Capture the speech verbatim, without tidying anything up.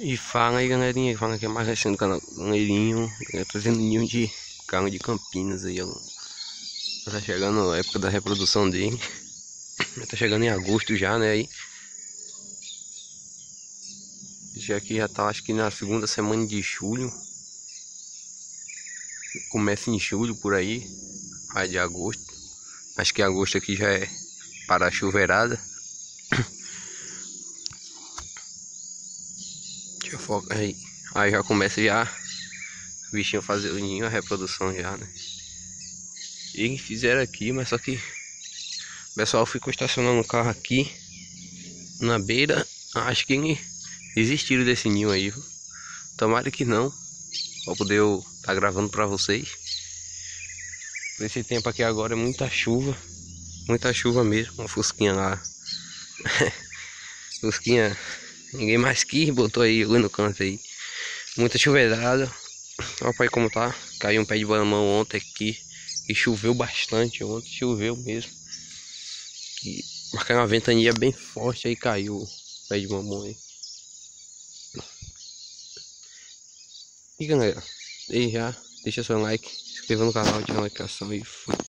E fala aí, galerinha, fala que é mais recente do canal Galerinho, eu tô trazendo ninho de carro de Campinas aí, ó. Tá chegando a época da reprodução dele. Tá chegando em agosto já, né, aí. Já que já tá, acho que na segunda semana de julho. Começa em julho por aí, aí de agosto. Acho que agosto aqui já é para a chuveirada. Deixa eu focar aí. Aí já começa já o bichinho fazer o ninho, a reprodução já, né? E fizeram aqui, mas só que o pessoal ficou estacionando o carro aqui na beira. Acho que desistiram desse ninho aí, viu? Tomara que não, pra poder eu tá gravando pra vocês. Por esse tempo aqui agora é muita chuva, muita chuva mesmo. Uma fusquinha lá. Fusquinha, ninguém mais quis, botou aí no canto aí. Muita chuveirada. Olha aí como tá. Caiu um pé de banamão ontem aqui. E choveu bastante ontem, choveu mesmo. E marcou uma ventania bem forte, aí caiu o pé de mamão aí. E galera, aí já deixa seu like, se inscreva no canal, ativa a notificação e fui.